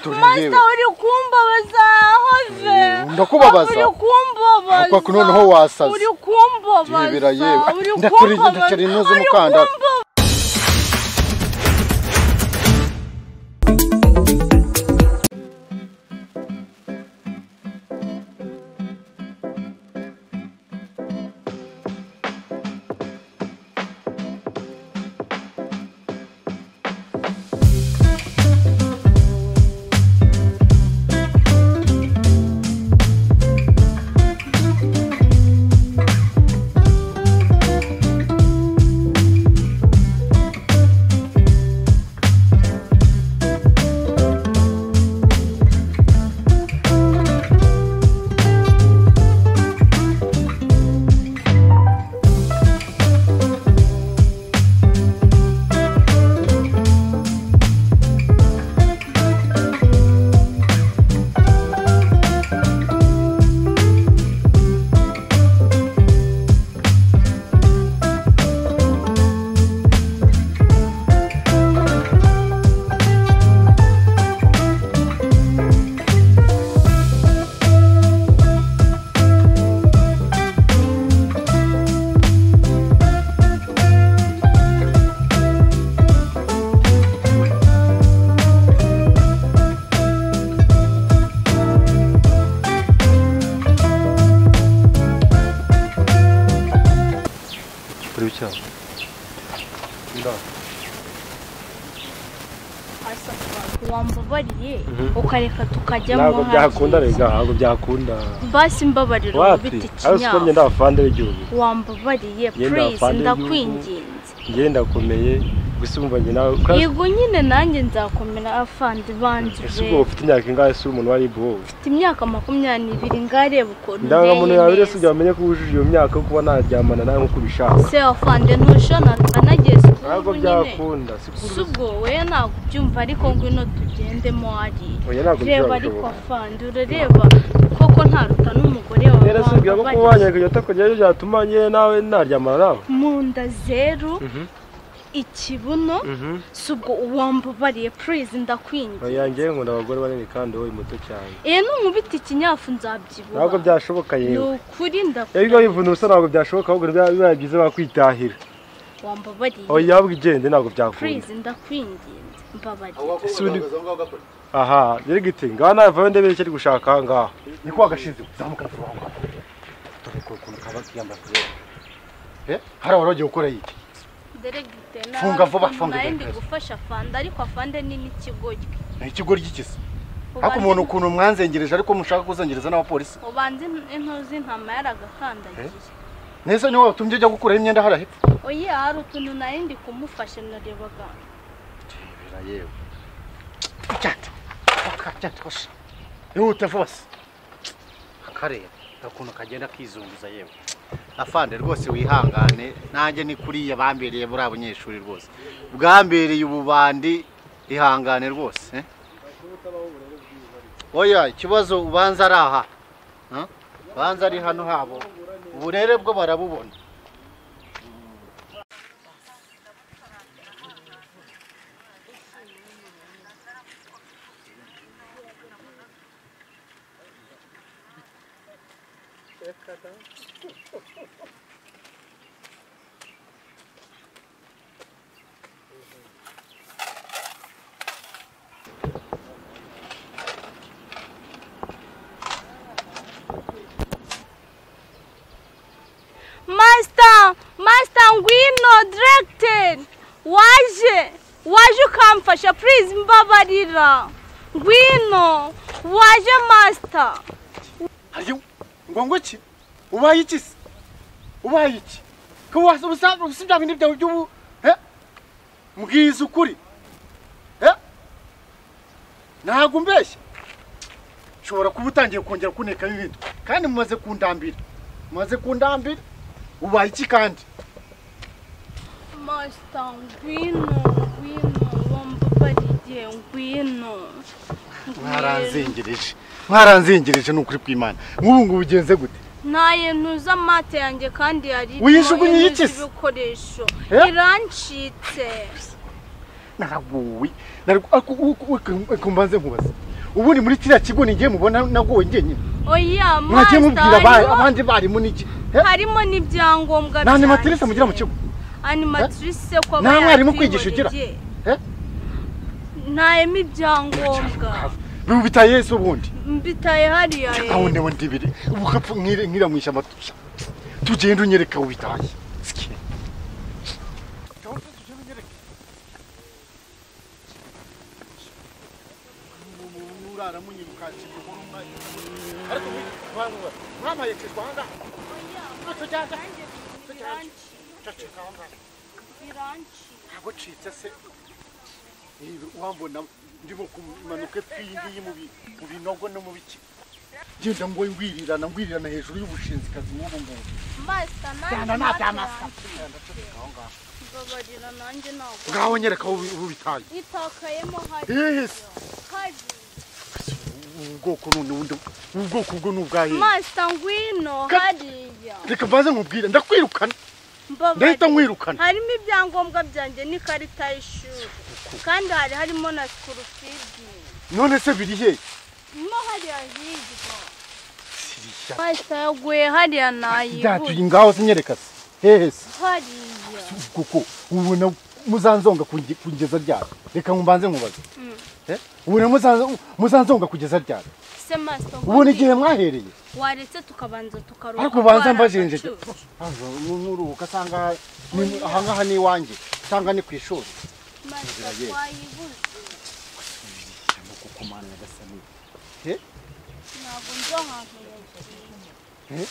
Master uri kumbabaza have. Ndakubabaza. Uri kumbabaza. Kwa kunoneho wasaze. Uri kumbabaza. Yibira yewe. Ndakuri nuzu mukanda. Wambabariye ukareka tukajyamo ntabwo byakunda rega ntabwo byakunda basi mbabarira ubiti kinyama ariko ngenda afande w'igihugu wambabariye please ndakwinginze ngenda komeye gusumva nge nawe yego nyine nanjye nzakomera afande banje ese ufite imyaka ingahe se umuntu wari bo ufite imyaka 22 ngareba uko ndanga muntu yawe rese ujyamenye ko wujuje iyo myaka kuba naryamana nawe nko kubishaka se afande ntushona anageze ntabwo byakunda subwo we nakubyumva ariko ngwino tugendemo ari reba ariko afande urareba koko ntaruta n'umugore wawe rero subwo ko kubanya kujya kujyayo byatumanye nawe naryamana nawe munda zero ikibuno subwo uwambabariye please ndakwingiye yanjye ngo ndabagore banini kandi wowe muto cyane n'umubiti kinyafu nzabyibura ntabwo byashoboka yewe n'ukuri ndakuri yego bivuna ubusa ntabwo byashoboka ahubwo bibagize bakwitahira wambabariye yabwe igende ntabwo byakunda please ndakwingiye mbabariye aha dirigite ngaho navayo ndebere icyo ari gushaka aha ngaho niko wagashize zamuka vuba ngaho dore ko kaba kiyambara hari abarogiye gukora iki funga vuba funga ndi gufasha afande ariko afande ni n'ikigoryi ni ikigoryi kisa hako umuntu ukuntu mwanzengereje ariko mushaka kuzangereza n'abapolisi ubanze intozi ntama yaragakandagiye neza niwe watumye ujya gukuraho imyenda hara hepfo oya hari utuntu ndi kumufasha narebaga tebera yewe cyate cyate kosha ihute vuba akareba ukuntu kagenda kizunguza yewe afande rwose wihangane nanjye ni kuriya bambereye buri abanyeshuri rwose bwambereye ububandi ihangane rwose oya ikibazo ubanza ari aha banza ari hano habo uburere bwo barabubona Master ngwino directed waje ukamfasha please mbabarira ngwino waje master ayo ngongo ki ubaye iki se ubaye iki ko usibya bindi byawe by'ubu mbwiza ukuri ntabwo mbeshya nshobora kuba utangiye kongera kuneka ibintu kandi mumaze kundambira ubaye iki kandi master ngwino wambabariye ngwino mwaranzengereje n'ukuri kw'Imana nk'ubu ngo ugenze gute naye ntuza mate yanjye kandi yari uyishugunye iki se ibikoresho irancitse naraguwe kumbanze nkubaza ubundi muri kiriya kigo ningiye mubona nagowe ngenye oya mwagiye mubwira abandi bari mu niki harimo n'ibyangombwa nani matrice mugira mu kigo animatrice ko nta mwarimu kwigisha ugira ntaye ibyangombwa bitaye Yesu ubundi mbitaye hariya aho ndebo ndibiri ubukapfu nkira mwisha amatusha tugenda unyereka ubitaye wambona ndimo kumanuka epingi mu binogo no mu biki genda ngo ngwirirana hejuru y'ubushinzikazi n'ubu ngubu ngaho nyereka ubu bitaye itakayemo hari ubwoko n'ubundi ubwoko bwo n'ubwaye master ngwino hariya reka mbaze nkubwire ndakwirukana ndahita nkwirukana harimo ibyangombwa byanjye n'ikarita y'ishuri kandi harimo na school fees none se biri he mo hariya hirya master yaguye hariya nayibuze ngaho sinyereka se hehe se hariya kuko ubona muzanzonga kugeza ryari reka nkumbanze nkubaze ubona muzanzonga kugeza ryari se master ubona igihe mwahereye waretse tukabanza tukaruhuka ariko banza mbajenje nuruhuka sanga ahangaha ni wanjye sanga ni kwishuri master wayibuze kukumana gasani ntabwo nzo hantu yagiye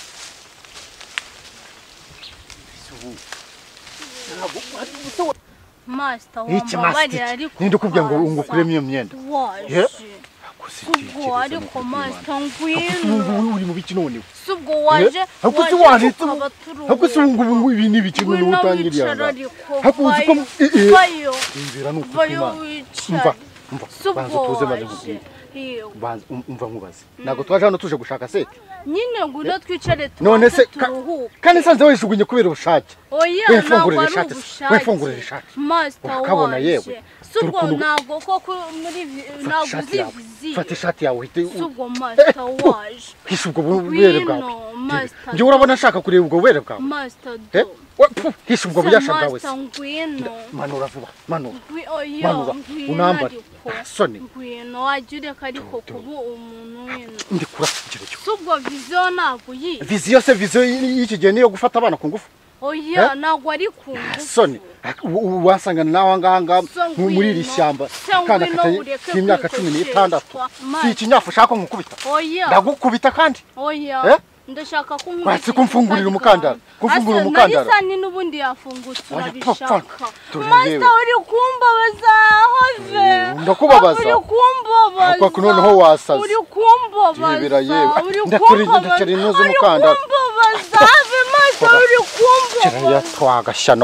master wambabarira ariko ninde kubwira ngo kuremo iyo myenda subwo ariko master ngwino uri mu biki none subwo waje hako se ngo ibi ni biki none utangiriye hako uziko bayo ibira nuko umva banza tuze maze banza umva nkubaze nago twaje hano tuje gushaka sete nyine nguro twicare none se kandi sanze wishugunye kubera ubushake oya wefungurira ishati wefungurira ishati master ukabona yewe subwo nago koko muri nago vizi fata ishati yawe subwo master waje hisha ubwo bubere bwawe njye urabona nshaka kureba ubwo bubere bwawe master hisha ubwo buyasha bwawe manura vuba manura unambara soni ngwino wajure kariko kubu umuntu wino ndikura kirekyo subwo vision nago yi vision se vision y'iki gihe niyo gufata abana ku ngufu oya nago ari ku ngufu soni wasangana nawe nganga muri iri shyamba kana k'imyaka 16 si ikinyafu ushaka nkukubita oya ndagukubita kandi oya ndashaka kwatse kumfungurira umukandara kumfungurira umukandara nari nubundi yafungutse urabishaka master uri kumbabaza have ndakubabaza uri kumbabaza kwa kunoneho wasaze uri kumbabaza yebera yewe ndakuri inuze umukandara kumbabaza have master uri kumbabaza yatwagashyano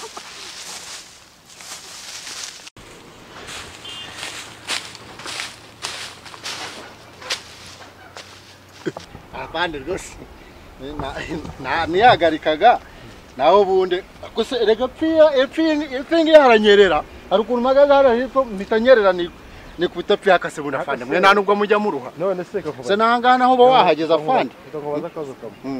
abandi rwose nihagarikaga naho ubundi gusa rega epingi yaranyerera hari ukuntu magaza hito mitanyerera ni kubita pia kase bunafande mwe nta nubwo mujya muruha none se kavuga se nangana aho wahageza afande tukabaza kazo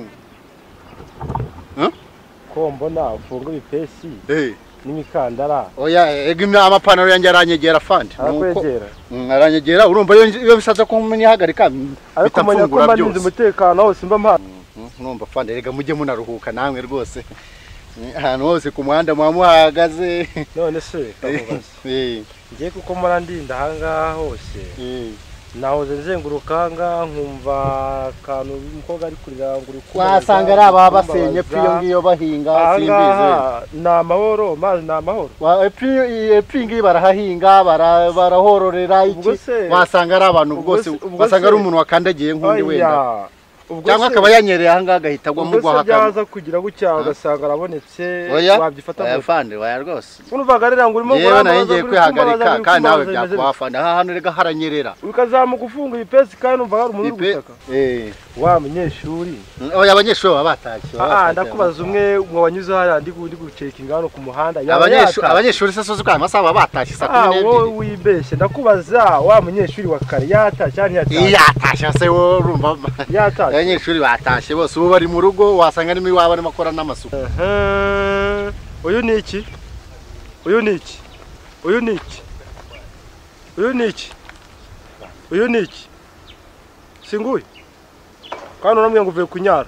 kamwe ko mbona ufungura ipesi n'imikandara oya ega amapantaro yanjye aranyegera afande akwegera aranyegera urumva iyo bishatse ko nihagarika ariko manya ko mbarinze umutekano hose mba mpa numva afande rega mujye munaruhuka namwe rwose ahantu hose ku muhanda muhagaze none se kavuga ngiye kuko murandinda ahangaha hose nahoze nzenguruka nga nkumva kantu umukobwa ari kurira ngo uri wasanga ari aba basenye piyo ngiyo bahinga simbize na mahoro mazi na mahoro epingi barahahinga barahororera iki wasanga ari abantu rwose wasanga ari umuntu wakandagiye nkundi wenda cyangwa akaba yanyereye aha ngaha agahita agwa mu gwa hakaba byaza kugira gutya ugasanga arabonetse wabyifata mu fande waya rwose urumva rero ngo urimo gura nagiye kwihagarika kandi nawe byakwafanda aha hantu rega haranyerera ukazamuka ufunga ibipesi kandi umva hari umuntu gutaka wa munyeshuri oya abanyeshuri babatashye ndakubaza umwe wanyuze hariya ndi gucekinga hano ku muhanda abanyeshuri se sozo kwa amasaha babatashye saa 12 wowe wibeshye ndakubaza wa munyeshuri wa kare yatashye cyane yatashye se wo urumva yatashye abanyeshuri batashye bose ubu bari mu rugo wasanga nimi waba arimo akora n'amasuku uyu ni iki uyu ni iki uyu ni iki uyu ni iki uyu ni iki singuye kandi uramwe ngo uvuye kunyara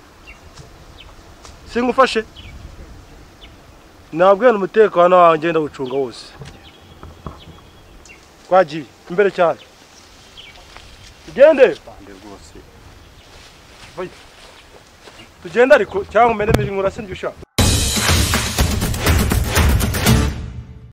singufashe nabwiye umutekano wanjye ndawucunga wose twagiye imbere cyane ugende tugenda ariko cyangwa umene miri ngurase ndyo ushaka